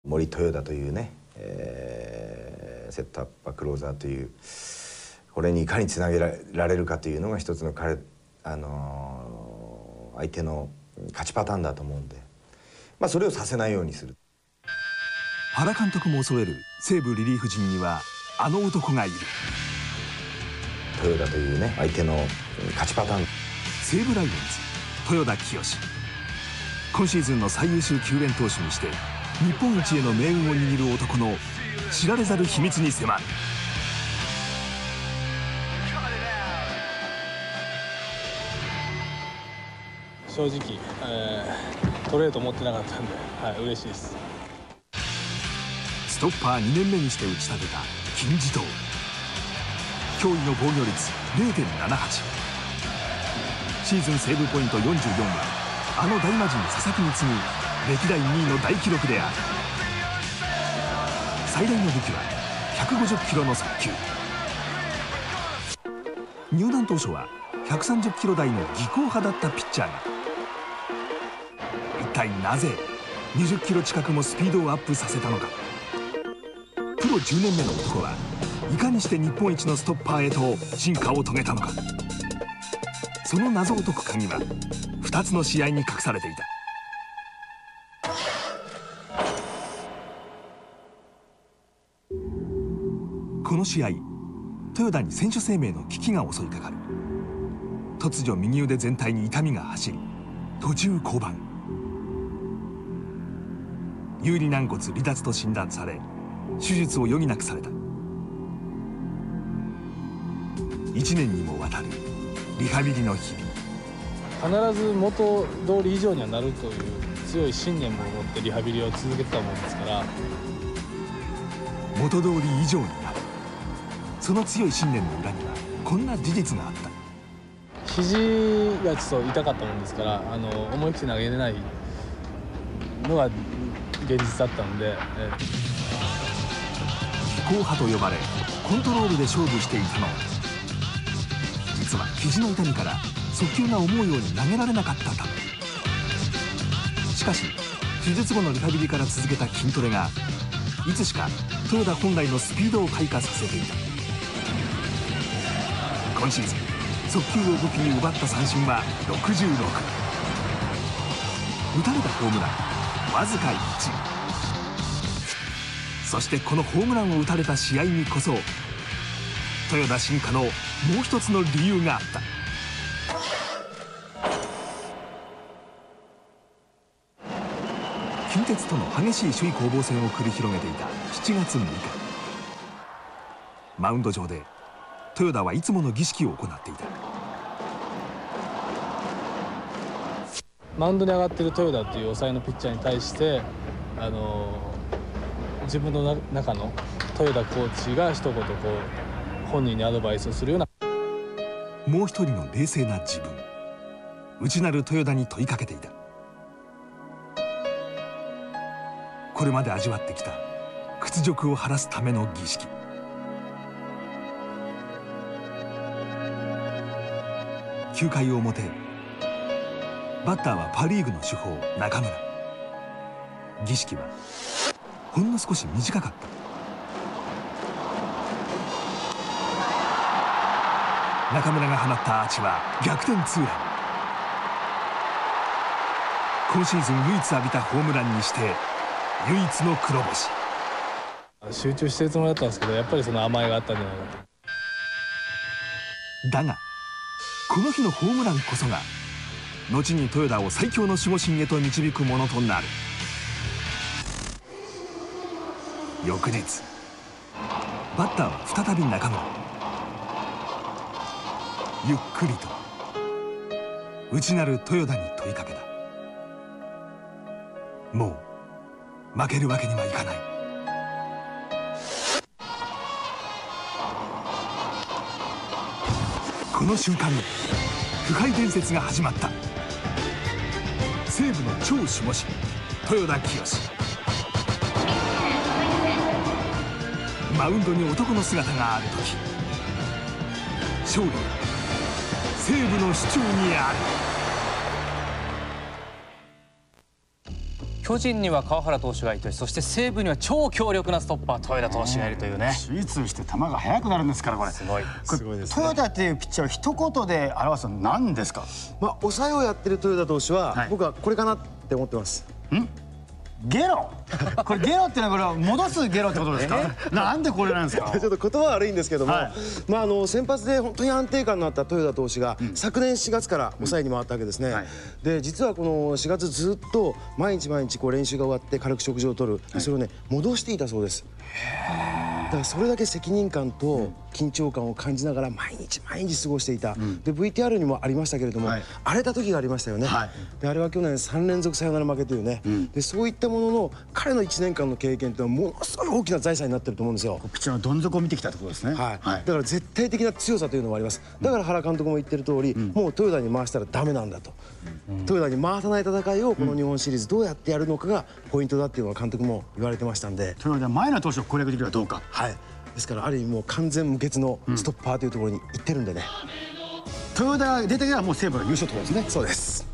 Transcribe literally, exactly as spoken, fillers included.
森豊田というね、えー、セットアッパークローザーというこれにいかにつなげられるかというのが一つの彼、あのー、相手の勝ちパターンだと思うんで、まあ、それをさせないようにする。 原監督も恐れる西武リリーフ陣にはあの男がいる。 豊田というね相手の勝ちパターン。 西武ライオンズ豊田清。今シーズンの最優秀救援投手にして日本一への命運を握る男の知られざる秘密に迫る。 正直、えー、取れると思ってなかったんで、はい、嬉しいです。 ストッパーにねんめにして打ち立てた金字塔。驚異の防御率 れいてんななはち。シーズンセーブポイントよんじゅうよんはあの大魔神佐々木に次ぐ歴代にいの大記録である。最大の武器はひゃくごじゅっキロの速球。入団当初はひゃくさんじゅっキロ台の技巧派だったピッチャーが一体なぜにじゅっキロ近くもスピードをアップさせたのか。プロじゅうねんめの男はいかにして日本一のストッパーへと進化を遂げたのか。その謎を解く鍵はふたつの試合に隠されていた。この試合、豊田に選手生命の危機が襲いかかる。突如右腕全体に痛みが走り途中降板。有利軟骨離脱と診断され手術を余儀なくされた。いちねんにもわたるリハビリの日 々。必ず元通り以上にはなるという強い信念も持ってリハビリを続けてたもんですから。 元通り以上になる。その強い信念の裏にはこんな事実があった。 肘がちょっと痛かったもんですから、あの思い切り投げれないのが現実だったので。え技巧派と呼ばれコントロールで勝負していたのは実は肘の痛みから速球が思うように投げられなかったため。しかし手術後のリハビリから続けた筋トレがいつしか豊田本来のスピードを開花させていた。今シーズン速球を武器に奪った三振はろくじゅうろく。打たれたホームランわずかいち。そしてこのホームランを打たれた試合にこそ豊田進化のもう一つの理由があった。近鉄との激しい首位攻防戦を繰り広げていたしちがつむいか。マウンド上で豊田はいつもの儀式を行っていた。 マウンドに上がっている豊田という抑えのピッチャーに対してあの自分の中の豊田コーチが一言こう本人にアドバイスをするような。 もう一人の冷静な自分内なる豊田に問いかけていた。これまで味わってきた屈辱を晴らすための儀式。きゅうかい表、バッターはパ・リーグの主砲中村。儀式はほんの少し短かった。中村が放ったアーチは逆転ツーラン。今シーズン唯一浴びたホームランにして唯一の黒星。 集中してるつもりだったんですけど、やっぱりその甘えがあったんじゃないかと。 だがこの日のホームランこそが後に豊田を最強の守護神へと導くものとなる。翌日バッターは再び中村。ゆっくりと内なる豊田に問いかけた。もう負けるわけにはいかない。この瞬間に不敗伝説が始まった。西武の超守護神豊田清。マウンドに男の姿がある時、勝利は西武の主張にある。 巨人には川原投手がいて、そして西武には超強力なストッパー豊田投手がいるというね。 手術して球が速くなるんですから、これすごい。 すごいですね。 豊田っていうピッチャーを一言で表すのは何ですか？ まあ抑えをやってる豊田投手は、 はい、 僕はこれかなって思ってます。 ん？ゲロこれゲロってのはこれは戻すゲロってことですか？なんでこれなんですか？ ちょっと言葉悪いんですけども、 はい、 まああの先発で本当に安定感のあった豊田投手が、うん、昨年しがつから抑えに回ったわけですね、うんはい、で実はこのしがつずっと毎日毎日こう練習が終わって軽く食事をとる、はい、それをね戻していたそうです。だからそれだけ責任感と緊張感を感じながら毎日毎日過ごしていた、うん、で ブイティーアール にもありましたけれども、はい、荒れた時がありましたよね、はい、であれは去年さんれんぞくサヨナラ負けというね、うん、でそういったものの彼のいちねんかんの経験というのはものすごい大きな財産になってると思うんですよ。 ピッチャーのどん底を見てきたってことですね、 はいはい、だから絶対的な強さというのもあります。だから原監督も言ってる通り、うん、もう豊田に回したらダメなんだと、うん、豊田に回さない戦いをこの日本シリーズどうやってやるのかがポイントだっていうのは監督も言われてましたんで、 豊田は前の投手を攻略できるかどうか、 はい、ですからある意味もう完全無欠のストッパーというところに行ってるんでね、 うん、豊田が出てきたらもう西武が優勝ってことですね。 そうです。